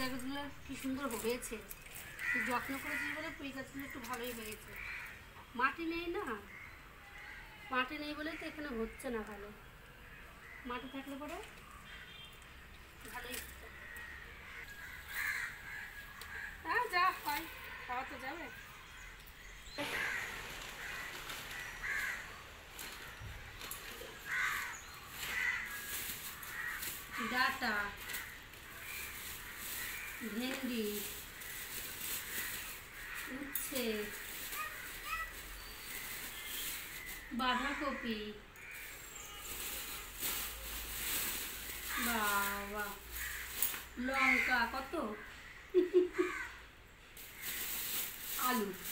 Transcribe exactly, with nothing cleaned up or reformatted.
গাছগুলো কি সুন্দর হয়েছে, যত্ন করেছি বলে পুঁই গাছগুলো একটু ভালোই হয়েছে। মাটি নেই না, মাটি নেই বলেই তো এখানে হচ্ছে না ভালো। মাটি থাকলে পরে ভালোই। হ্যাঁ যা হয় খাওয়া তো যাবে। ডাটা, ভেন্ডি, উচ্ছে, বাঁধাকপি, বাবা লঙ্কা কত, আলু।